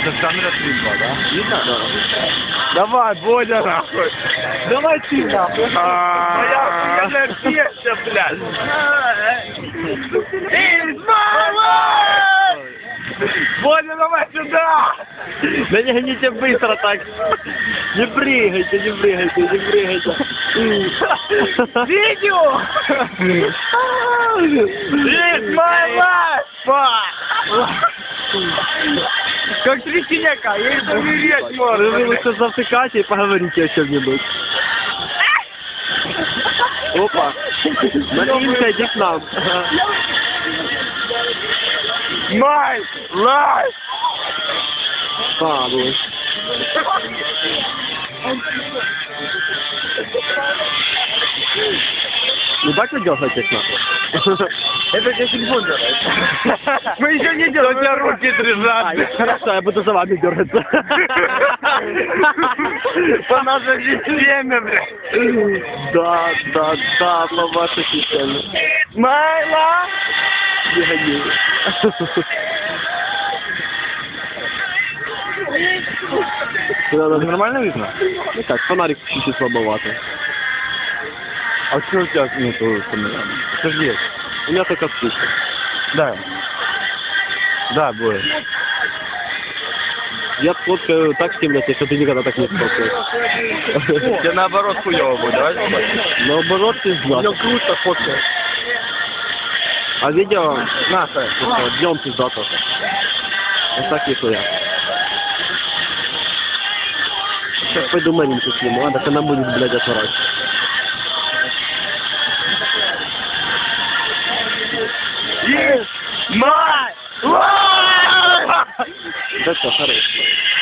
Это камера стрельба, да? Видно? Да. Давай, Бодя, нахуй. Давай ты, нахуй. Моя охуенная песня, блядь. Бодя, давай сюда. Да не гоните быстро так. Не прыгайте, не прыгайте, не прыгайте. Видео! It's my life, fuck! Как трясиняка, я их умереть Вы можно. лучше завтыкайте и поговорите о чем-нибудь. Опа. Маринка, иди к нам. My life! Павлович. Ну так вы делаете нахуй? Это тебе телефон делает. Мы еще не делаем, у тебя руки дрожат. Хорошо, я буду за вами дергаться. По нашей системе, блядь. Да, да, да, по вашей системе. My life! Не гони. Нормально видно? Ну так, фонарик чуть-чуть слабоватый. А что у тебя нету камеры? Что же есть? У меня только спичка. Да. Да, будет. Я сфоткаю так в темноте, что ты никогда так не сфоткаешь. Тебе наоборот хуёво будет, давай? Наоборот, ты знал. круто фоткаешь. А видео Нахуй. днем пиздато. Вот так нихуя. Сейчас пойду Маринку сниму, а так она будет, блядь, отворачивать. Yes, my life! Да что, хорошо.